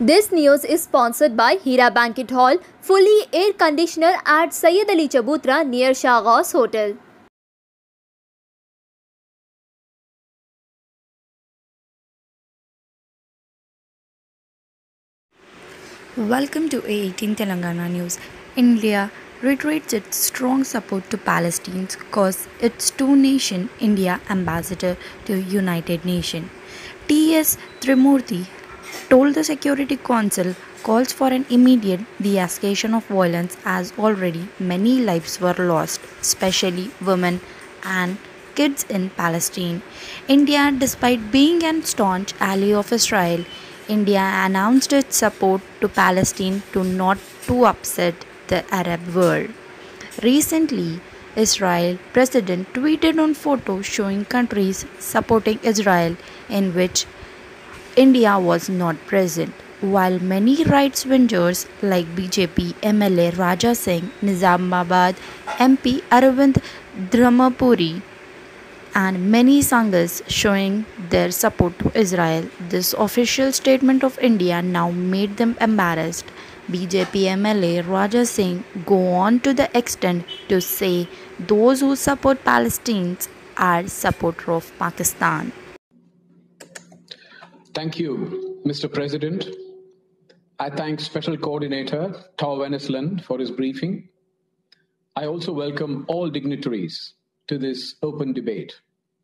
This news is sponsored by Hira Banquet Hall, fully air conditioner at Sayyid Ali Chabutra near Shahghaus Hotel. Welcome to A18 Telangana News. India reiterates its strong support to Palestine cause its two-nation India ambassador to United Nations. T.S. Trimurthy told the Security Council calls for an immediate de-escalation of violence as already many lives were lost, especially women and kids in Palestine. India, despite being a staunch ally of Israel, India announced its support to Palestine not to upset the Arab world. Recently, Israel president tweeted on photos showing countries supporting Israel in which India was not present. While many rights vengers like BJP MLA Raja Singh, Nizamabad MP Arvind Dharmapuri and many Sanghas showing their support to Israel. This official statement of India now made them embarrassed. BJP MLA Raja Singh go on to the extent to say those who support Palestine are supporters of Pakistan. Thank you, Mr. President. I thank Special Coordinator Tor Wennesland for his briefing. I also welcome all dignitaries to this open debate.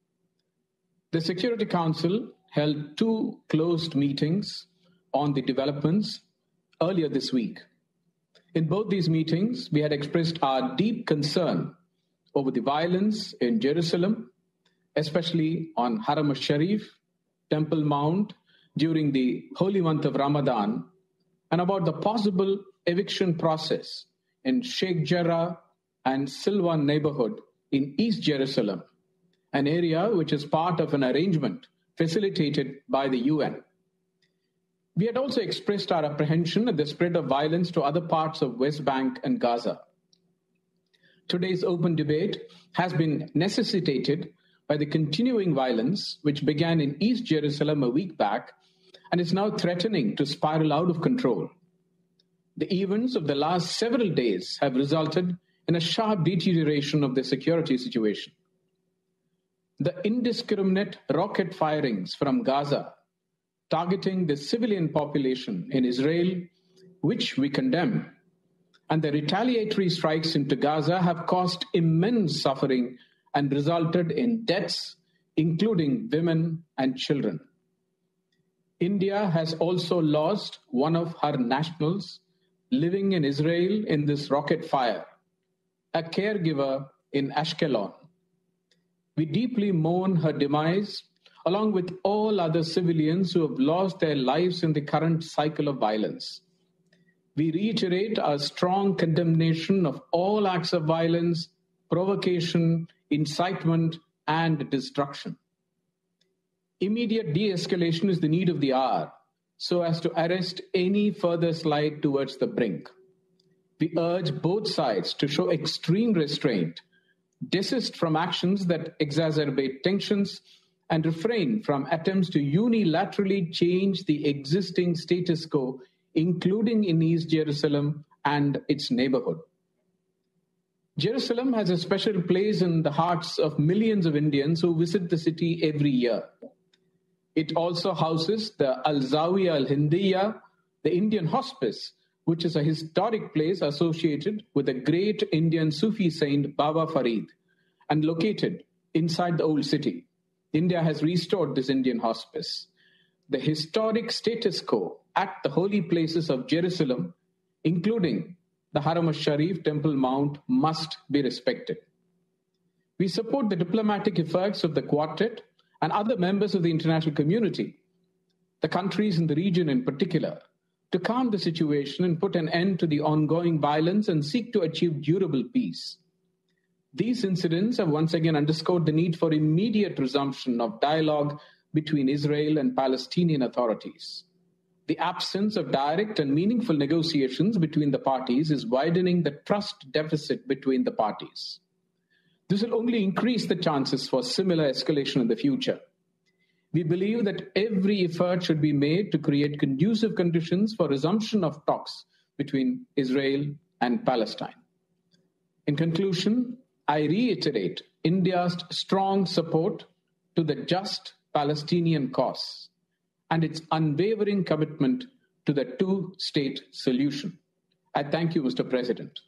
The Security Council held two closed meetings on the developments earlier this week. In both these meetings, we had expressed our deep concern over the violence in Jerusalem, especially on Haram al-Sharif, Temple Mount, during the holy month of Ramadan, and about the possible eviction process in Sheikh Jarrah and Silwan neighborhood in East Jerusalem, an area which is part of an arrangement facilitated by the UN. We had also expressed our apprehension at the spread of violence to other parts of West Bank and Gaza. Today's open debate has been necessitated by the continuing violence which began in East Jerusalem a week back and is now threatening to spiral out of control. The events of the last several days have resulted in a sharp deterioration of the security situation. The indiscriminate rocket firings from Gaza targeting the civilian population in Israel, which we condemn, and the retaliatory strikes into Gaza have caused immense suffering and resulted in deaths, including women and children. India has also lost one of her nationals living in Israel in this rocket fire, a caregiver in Ashkelon. We deeply mourn her demise, along with all other civilians who have lost their lives in the current cycle of violence. We reiterate our strong condemnation of all acts of violence, provocation, incitement, and destruction. Immediate de-escalation is the need of the hour, so as to arrest any further slide towards the brink. We urge both sides to show extreme restraint, desist from actions that exacerbate tensions, and refrain from attempts to unilaterally change the existing status quo, including in East Jerusalem and its neighborhood. Jerusalem has a special place in the hearts of millions of Indians who visit the city every year. It also houses the Al-Zawiya Al-Hindiya, the Indian Hospice, which is a historic place associated with the great Indian Sufi saint Baba Farid and located inside the old city. India has restored this Indian hospice. The historic status quo at the holy places of Jerusalem, including the Haram al-Sharif Temple Mount, must be respected. We support the diplomatic efforts of the Quartet and other members of the international community, the countries in the region in particular, to calm the situation and put an end to the ongoing violence and seek to achieve durable peace. These incidents have once again underscored the need for immediate resumption of dialogue between Israel and Palestinian authorities. The absence of direct and meaningful negotiations between the parties is widening the trust deficit between the parties. This will only increase the chances for similar escalation in the future. We believe that every effort should be made to create conducive conditions for resumption of talks between Israel and Palestine. In conclusion, I reiterate India's strong support to the just Palestinian cause and its unwavering commitment to the two-state solution. I thank you, Mr. President.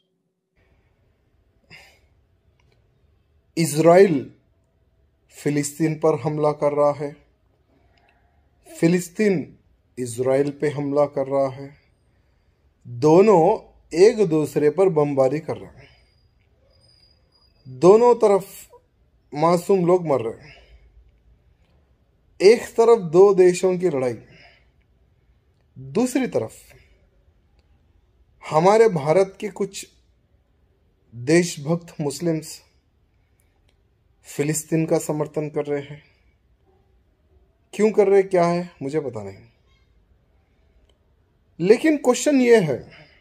Israel फिलिस्तीन पर हमला कर रहा है, फिलिस्तीन Israel पे हमला कर रहा है, दोनों एक दूसरे पर बमबारी कर रहे हैं, दोनों तरफ मासूम लोग मर रहे हैं। एक तरफ दो देशों की लड़ाई, दूसरी तरफ हमारे भारत के कुछ देशभक्त मुस्लिम्स फिलिस्तीन का समर्थन कर रहे हैं। क्यों कर रहे, क्या है, मुझे पता नहीं। लेकिन क्वेश्चन ये है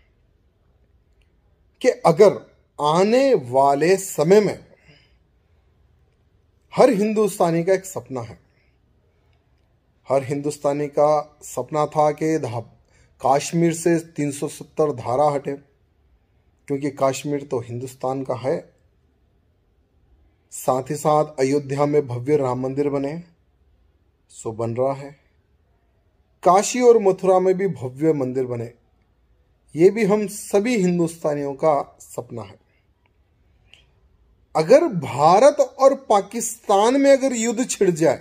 कि अगर आने वाले समय में हर हिंदुस्तानी का एक सपना है, हर हिंदुस्तानी का सपना था कि कश्मीर से 370 धारा हटे, क्योंकि कश्मीर तो हिंदुस्तान का है, साथ ही साथ अयोध्या में भव्य राम मंदिर बने, सो बन रहा है, काशी और मथुरा में भी भव्य मंदिर बने, ये भी हम सभी हिंदुस्तानियों का सपना है। अगर भारत और पाकिस्तान में अगर युद्ध छिड़ जाए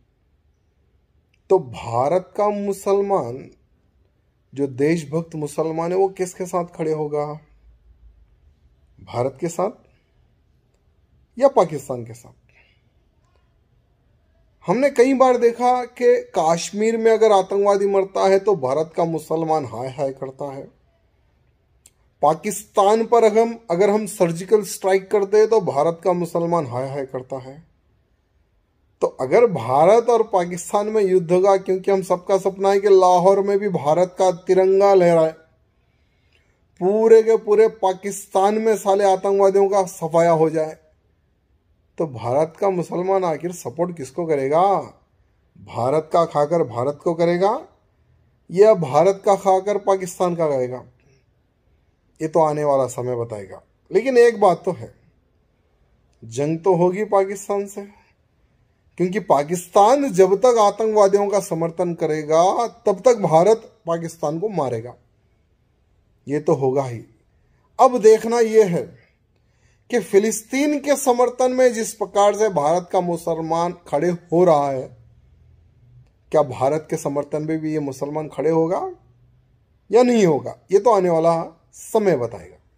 तो भारत का मुसलमान, जो देशभक्त मुसलमान है, वो किसके साथ खड़े होगा? भारत के साथ या पाकिस्तान के साथ? हमने कई बार देखा कि कश्मीर में अगर आतंकवादी मरता है तो भारत का मुसलमान हाय हाय करता है। पाकिस्तान पर अगर हम सर्जिकल स्ट्राइक करते हैं तो भारत का मुसलमान हाय हाय करता है। तो अगर भारत और पाकिस्तान में युद्ध होगा, क्योंकि हम सबका सपना है कि लाहौर में भी भारत का तिरंगा लहराए, पूरे के पूरे पाकिस्तान में साले आतंकवादियों का सफाया हो जाए, तो भारत का मुसलमान आखिर सपोर्ट किसको करेगा? भारत का खाकर भारत को करेगा या भारत का खाकर पाकिस्तान का करेगा? ये तो आने वाला समय बताएगा। लेकिन एक बात तो है, जंग तो होगी पाकिस्तान से, क्योंकि पाकिस्तान जब तक आतंकवादियों का समर्थन करेगा तब तक भारत पाकिस्तान को मारेगा, ये तो होगा ही। अब देखना यह है कि फिलिस्तीन के समर्थन में जिस प्रकार से भारत का मुसलमान खड़े हो रहा है, क्या भारत के समर्थन में भी ये मुसलमान खड़े होगा या नहीं होगा? ये तो आने वाला समय बताएगा।